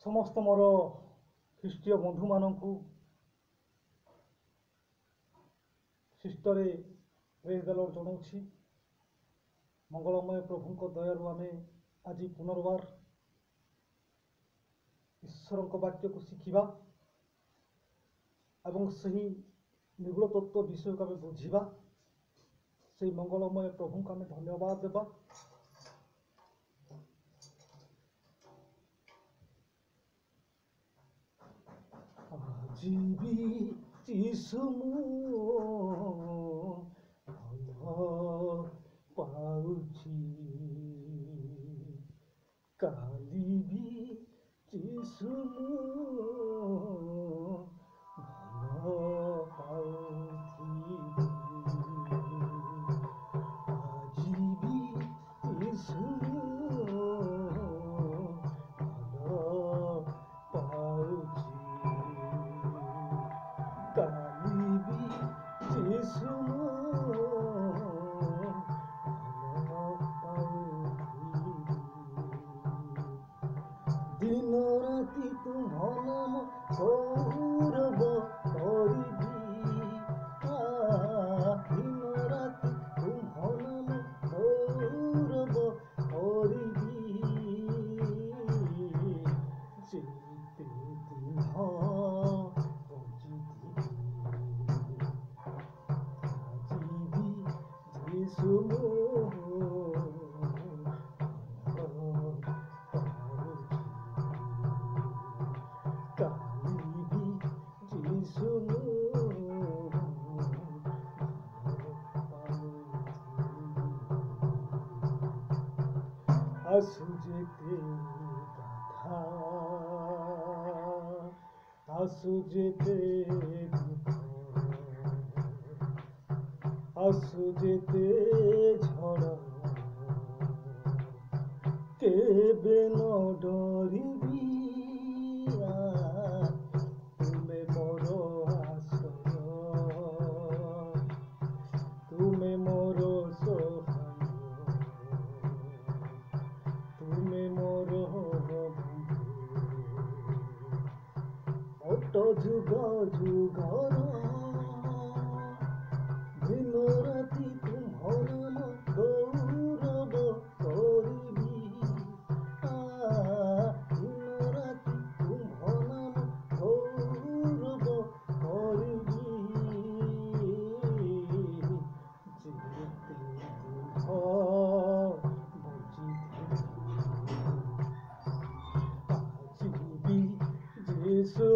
समस्त मोर ख्रीष्टीय बंधु मानू शिष्टरे प्रेज द लॉर्ड जनाऊँ। मंगलमय प्रभु दयालु आम आज पुनर्बार ईश्वर वाक्य को शिखा और सही निगूढ़ तत्व विषय को बुझा से मंगलमय प्रभु को आम धन्यवाद देवा। जीवी यीशु भल पाउछि काली भी यीशु भल पाउछि आजी भी यीशु भल पाउछि काली भी यीशु दिन राति तुम्हार नाम गौरव करिबी दिन राति तुम्हार नाम गौरव करिबी जेते दिन बंचिथिबी यीशु आसुजेते गाथा आसुजेते दुख आसुजेते झड़ केबे न डरिबी तुमे मोर आश्रय तुमे मोर तुमे मोर ओट जुग जुगर दिन राति तुम्हार नाम गौरव करिबी दिन राति तुम्हार नाम गौरव करिबी जेते बंचिथिबी यीशु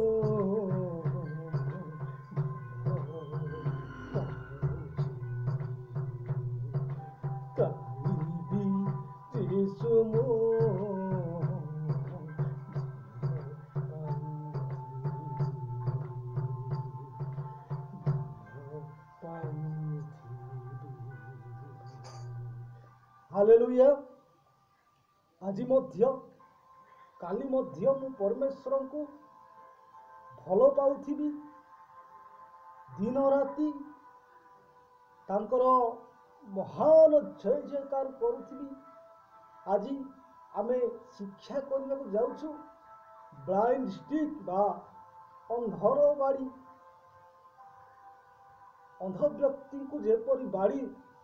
हालेलुया। आज काली मु परमेश्वर को भल पाउथिबी दिन राति तांकर महान जय जयकार करुथिबी। आज आमे शिक्षा करने को जाउछु ब्लाइंड स्टिक बा अंधर बाड़ी अंध व्यक्ति को जेपरी बाड़ी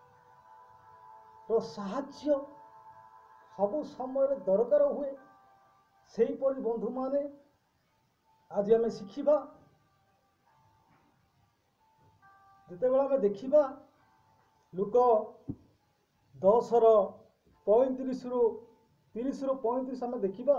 रो साहाय्य सबु समय दरकार हुए सेहीपरि बंधु माने आज आमे शिखिबा जेतेबेला आमे देखिबा लुक 10:35 रु 30 रु 35 आमे देखिबा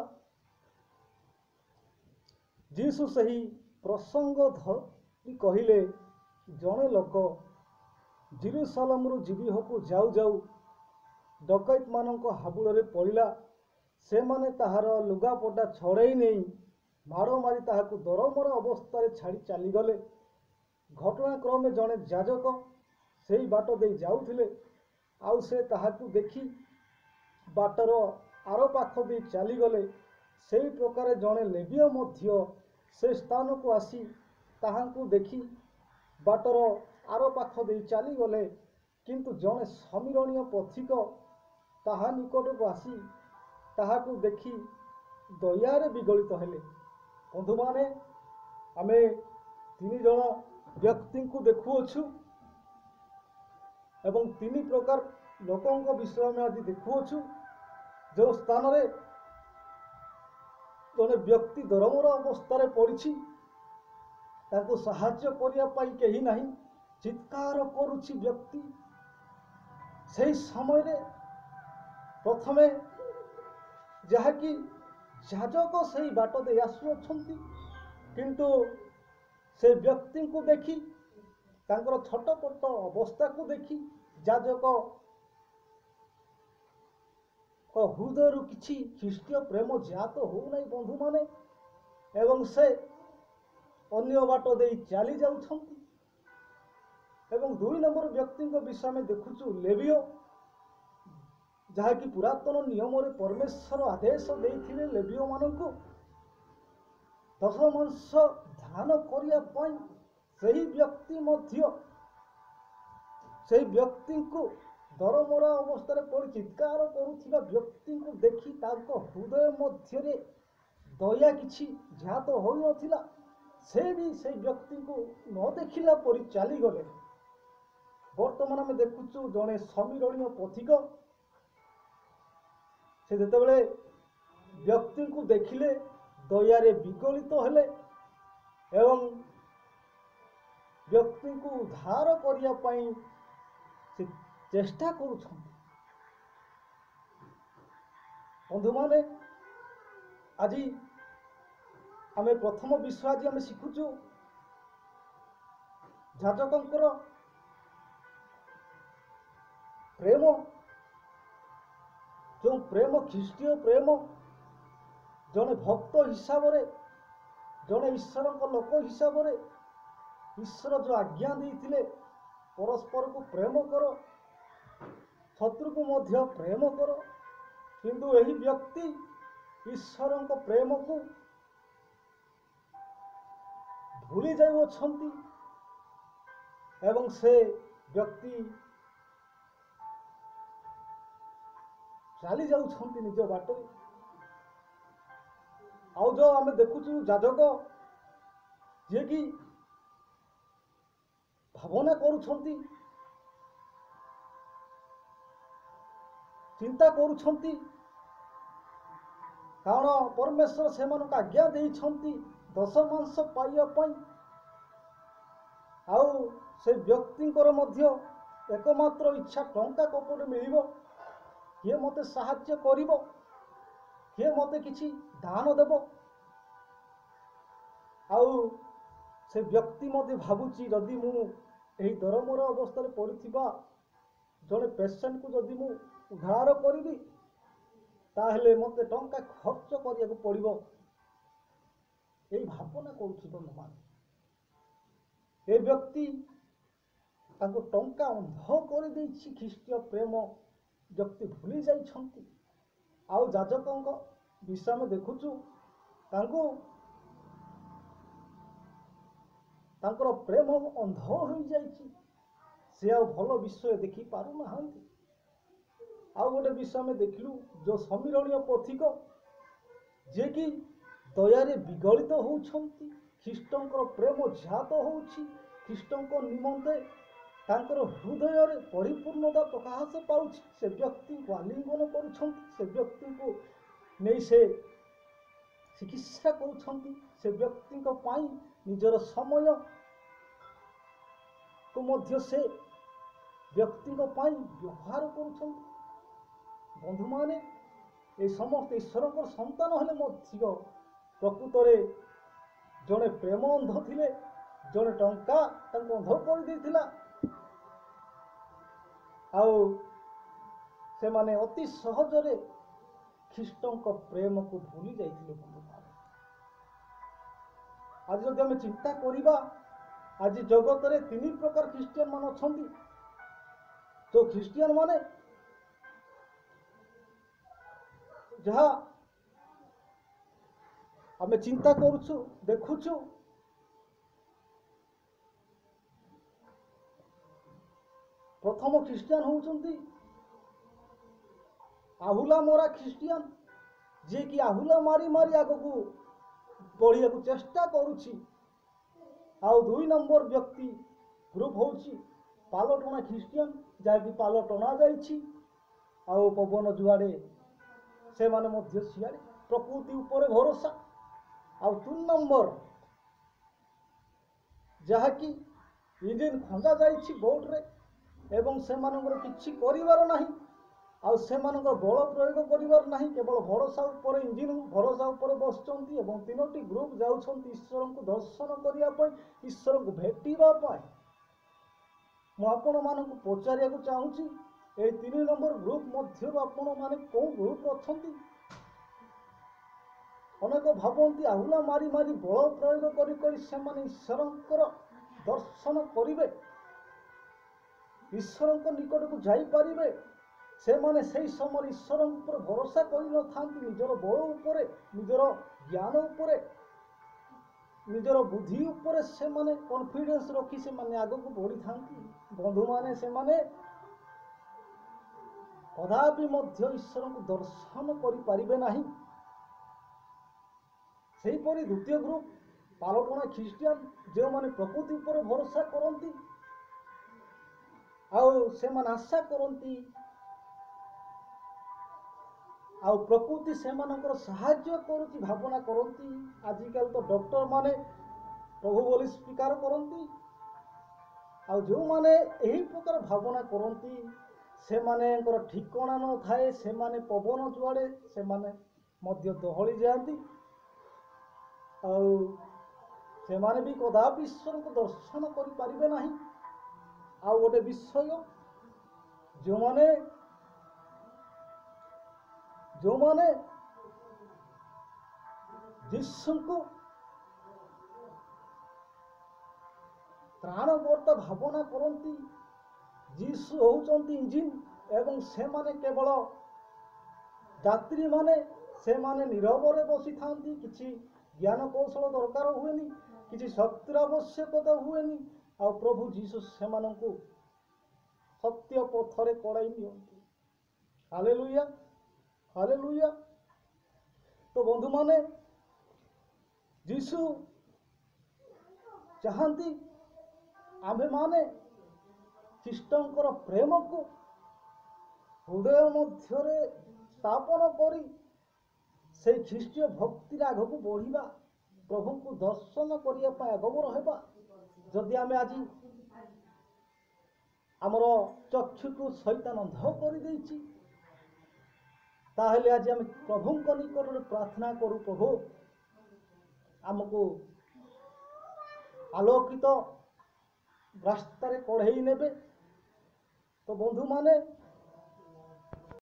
जीसु सही प्रसंग धरि कहिले जणे लोक जेरुसालेम रु जिरिहो जाऊ जाऊ डकैत मानक हाबुड़े पड़ा से माने ताहार लुगापटा छड़ाई नहीं माड़ मारी ताहाकु दरमर अवस्था छाड़ी चलीगले। घटनाक्रमे जड़े जाजक से बाट दे जाउथिले आउ से ताहाकु देखी बाटर आर पाख दे चलीगले। से प्रकार जड़े लेवीय मध्य से स्थान को आसी ताहाकु देखी बाटर आर पाख दे चलीगले किंतु जड़े समीरणीय पथिक ताहा निकट को आसी ताहाकु देखी ଦୟାରେ ବିଗଳିତ ହେଲେ। ବନ୍ଧୁମାନେ, ଆମେ 3 ଜଣ ବ୍ୟକ୍ତିଙ୍କୁ ଦେଖୁଅଛୁ ଏବଂ 3 ପ୍ରକାର ଲୋକଙ୍କ ବିଷୟ ଆମେ ଆଜି ଦେଖୁଅଛୁ। ଯେଉଁ ସ୍ଥାନରେ ଜଣେ ବ୍ୟକ୍ତି ଦରମର ଅବସ୍ଥାରେ ପଡ଼ିଛି, ତାଙ୍କୁ ସାହାଯ୍ୟ କରିବା ପାଇଁ କେହି ନାହିଁ, ଚିତ୍କାର କରୁଛି ବ୍ୟକ୍ତି। ସେହି ସମୟରେ ପ୍ରଥମେ ଯାହାକି ଯାଜକ ସେହି ବାଟ ଦେଇ ଆସୁଅଛନ୍ତି, କିନ୍ତୁ ସେ ବ୍ୟକ୍ତିଙ୍କୁ ଦେଖି, ତାଙ୍କର ଛୋଟପଟ ଅବସ୍ଥାକୁ ଦେଖି ଯାଜକ ହୃଦୟରୁ କିଛି ଖ୍ରୀଷ୍ଟୀୟ ପ୍ରେମ ଜାତ ହେଉନାହିଁ ବନ୍ଧୁମାନେ, ଏବଂ ସେ ଅନ୍ୟ ବାଟ ଦେଇ ଚାଲି ଯାଉଛନ୍ତି। ଏବଂ 2 ନମ୍ବର ବ୍ୟକ୍ତିଙ୍କ ବିଷୟ ଆମେ ଦେଖୁଛୁ ଲେବିୟ, ଯାହାକି ପୁରାତନ ନିୟମରେ ପରମେଶ୍ୱର ଆଦେଶ ଦେଇଥିଲେ ଲେବିୟମାନଙ୍କୁ ଦଶମାଂଶ ଦାନ କରିବା ପାଇଁ। ସେହି ବ୍ୟକ୍ତି ମଧ୍ୟ ସେହି ବ୍ୟକ୍ତିଙ୍କୁ ଦରମରା ଅବସ୍ଥାରେ ପଡ଼ି ଚିତ୍କାର କରୁଥିବା ବ୍ୟକ୍ତିଙ୍କୁ ଦେଖି ତାଙ୍କ ହୃଦୟ ମଧ୍ୟରେ ଦୟା କିଛି ଜାତ ହୋଇନଥିଲା। ସେ ବି ସେହି ବ୍ୟକ୍ତିଙ୍କୁ ନ ଦେଖିଲା ପରି ଚାଲିଗଲେ। ବର୍ତ୍ତମାନ ଆମେ ଦେଖୁଛୁ ଜଣେ ସମୀରଣୀୟ ପଥିକ, ସେ ଯେତେବେଳେ ବ୍ୟକ୍ତିଙ୍କୁ ଦେଖିଲେ ଦୟାରେ ବିଗଳିତ ହେଲେ ଏବଂ ବ୍ୟକ୍ତିଙ୍କୁ ଉଦ୍ଧାର କରିବା ପାଇଁ ସେ ଚେଷ୍ଟା କରୁଛନ୍ତି। ବନ୍ଧୁମାନେ, ଆଜି ଆମେ ପ୍ରଥମ ବିଷୟ ଆଜି ଆମେ ଶିଖୁଛୁ ଯାଜକଙ୍କର ପ୍ରେମ, ଯେଉଁ ପ୍ରେମ ଖ୍ରୀଷ୍ଟୀୟ ପ୍ରେମ, ଜଣେ ଭକ୍ତ ହିସାବରେ, ଜଣେ ଈଶ୍ୱରଙ୍କ ଲୋକ ହିସାବରେ ଈଶ୍ୱର ଯେଉଁ ଆଜ୍ଞା ଦେଇଥିଲେ ପରସ୍ପରକୁ ପ୍ରେମ କର, ଶତ୍ରୁକୁ ମଧ୍ୟ ପ୍ରେମ କର, କିନ୍ତୁ ଏହି ବ୍ୟକ୍ତି ଈଶ୍ୱରଙ୍କ ପ୍ରେମକୁ ଭୁଲି ଯାଉଅଛନ୍ତି ଏବଂ ସେ ବ୍ୟକ୍ତି ଚାଲି ଯାଉଛନ୍ତି ନିଜ ବାଟରେ। ଆଉ ଯେଉଁ ଆମେ ଦେଖୁଛୁ ଯାଜକ, ଯିଏକି ଭାବନା କରୁଛନ୍ତି, ଚିନ୍ତା କରୁଛନ୍ତି, କାରଣ ପରମେଶ୍ୱର ସେମାନଙ୍କୁ ଆଜ୍ଞା ଦେଇଛନ୍ତି ଦଶମାଂଶ ପାଇବା ପାଇଁ। ଆଉ ସେ ବ୍ୟକ୍ତିଙ୍କର ମଧ୍ୟ ଏକମାତ୍ର ଇଚ୍ଛା ଟଙ୍କା କପଟେ ମିଳିବ, କିଏ ମୋତେ ସାହାଯ୍ୟ କରିବ, କିଏ ମୋତେ କିଛି ଦାନ ଦେବ। ଆଉ ସେ ବ୍ୟକ୍ତି ମଧ୍ୟ ଭାବୁଛି, ଯଦି ମୁଁ ଏହି ଦରମର ଅବସ୍ଥାରେ ପଡ଼ିଥିବା ଜଣେ ପେସେଣ୍ଟକୁ ଯଦି ମୁଁ ଉଦ୍ଧାର କରିବି, ତାହେଲେ ମୋତେ ଟଙ୍କା ଖର୍ଚ୍ଚ କରିବାକୁ ପଡ଼ିବ। ଏହି ଭାବନା କରୁଛି ବନ୍ଧୁମାନେ। ଏ ବ୍ୟକ୍ତି ତାଙ୍କୁ ଟଙ୍କା ଅନ୍ଧ କରିଦେଇଛି, ଖ୍ରୀଷ୍ଟୀୟ ପ୍ରେମ ବ୍ୟକ୍ତି ଭୁଲି ଯାଇଛନ୍ତି। ଆଉ ଯାଜକଙ୍କ ବିଷୟ ଆମେ ଦେଖୁଛୁ, ତାଙ୍କର ପ୍ରେମ ଅନ୍ଧ ହୋଇଯାଇଛି, ସେ ଆଉ ଭଲ ବିଷୟ ଦେଖି ପାରୁନାହାନ୍ତି। ଆଉ ଗୋଟେ ବିଷୟ ଆମେ ଦେଖିଲୁ, ଯେଉଁ ସମୀରଣୀୟ ପଥିକ, ଯିଏକି ଦୟାରେ ବିଗଳିତ ହେଉଛନ୍ତି, ଖ୍ରୀଷ୍ଟଙ୍କର ପ୍ରେମ ଜାତ ହେଉଛି, ଖ୍ରୀଷ୍ଟଙ୍କ ନିମନ୍ତେ ତାଙ୍କର ହୃଦୟରେ ପରିପୂର୍ଣ୍ଣତା ପ୍ରକାଶ ପାଉଛି। ସେ ବ୍ୟକ୍ତିଙ୍କୁ ଆଲିଙ୍ଗନ କରୁଛନ୍ତି, ସେ ବ୍ୟକ୍ତିଙ୍କୁ ନେଇ ସେ ଚିକିତ୍ସା କରୁଛନ୍ତି, ସେ ବ୍ୟକ୍ତିଙ୍କ ପାଇଁ ନିଜର ସମୟକୁ ମଧ୍ୟ ସେ ବ୍ୟକ୍ତିଙ୍କ ପାଇଁ ବ୍ୟବହାର କରୁଛନ୍ତି। ବନ୍ଧୁମାନେ, ଏ ସମସ୍ତେ ଈଶ୍ୱରଙ୍କର ସନ୍ତାନ ହେଲେ ମଧ୍ୟ ପ୍ରକୃତରେ ଜଣେ ପ୍ରେମ ଅନ୍ଧ ଥିଲେ, ଜଣେ ଟଙ୍କା ତାଙ୍କୁ ଅନ୍ଧ କରିଦେଇଥିଲା। ଆଉ ସେମାନେ ଅତି ସହଜରେ ଖ୍ରୀଷ୍ଟଙ୍କ ପ୍ରେମକୁ ଭୁଲି ଯାଇଥିଲେ। ବନ୍ଧୁମାନେ, ଆଜି ଯଦି ଆମେ ଚିନ୍ତା କରିବା, ଆଜି ଜଗତରେ 3 ପ୍ରକାର ଖ୍ରୀଷ୍ଟିଆନ ମାନେ ଅଛନ୍ତି। ଯେଉଁ ଖ୍ରୀଷ୍ଟିଆନ ମାନେ ଯାହା ଆମେ ଚିନ୍ତା କରୁଛୁ, ଦେଖୁଛୁ, ପ୍ରଥମ ଖ୍ରୀଷ୍ଟିଆନ ହେଉଛନ୍ତି ଆହୁଲା ମରା ଖ୍ରୀଷ୍ଟିଆନ, जे कि आहुला मारी मारी आगକୁ बढ़िया चेष्टा करुछि। आउ 2 नंबर व्यक्ति ग्रुप होछि पालटना ख्रिस्टियन जहाँकि पाल टना जाइछि आउ पवन जुआड़े से माने मध्य सियाड़े प्रकृति ऊपर भरोसा। आउ 3 नंबर जहाँकि इंजिन खंजा जाइछि बोर्ड रे एवं से मानकर किछि करिवार नाही आउ से मानकर बल प्रयोग करिवार नाही केवल भरोसा ऊपर इंजिन भरोसा ऊपर बसचंती एवं 3टी ग्रुप जाउछंती ईश्वर को दर्शन करिया पई ईश्वर को भेटिबा पई। मु आपण मानक पचारिया को चाहूची ए 3 नंबर ग्रुप मध्य आपण माने को ग्रुप अछंती। अनेक भावंती आहुला मारी मारी बल प्रयोग करी करी से माने ईश्वरंकर दर्शन करिवे ईश्वर निकट को जाई परिवे से माने से समय ईश्वर ऊपर भरोसा कर न थांती निजर बल ऊपर निजर ज्ञान ऊपर निजर बुद्धि ऊपर से माने कॉन्फिडेंस रखी से माने आगे को बढ़ी थांती। बंधु माने से माने कदापि मध्य ईश्वर को दर्शन करि परिबे नाही। सेही परि द्वितीय ग्रुप पालटना ख्रिस्टियन जो माने प्रकृति ऊपर भरोसा करंती आउ से माने आशा करंती आउ प्रकृति से मानकर साहाय्य करुची भावना करंती। आजिकल तो डॉक्टर माने प्रभु बोली स्वीकार करंती आउ जो माने एही प्रकार भावना करंती से माने ठिकाना न थाए से माने पवन जुआड़े से माने मध्य दहली जाती आउ से माने भी कदापि ईश्वर को दर्शन करि परिबे नाही। आउ गोटे विषय जो माने यीशु को त्राणकर्ता भावना करंती यीशु होउचंती इंजिन एवं से माने केवल यात्री माने से माने नीरव रे बसी थांती किछि ज्ञान कौशल दरकार हुएनी किछि शक्तिर आवश्यकता हुएनी आ प्रभु यीशु से मानकु सत्य पथरे कड़ाई नियंती। Hallelujah hallelujah. तो बंधु माने यीशु चाहती आम्भे माने ख्रीष्टंकर प्रेम को हृदय मध्य स्थापन करी से ख्रीष्टीय भक्ति आग को बढ़िबा प्रभु को दर्शन करने आगम रहा। जदि आम आज आमर चक्षु को शैतान अंध कर ताहले आज आम प्रभु निकट प्रार्थना करू प्रभु आमको आलोकित रास्तार कढ़ई नेबे। तो बंधु माने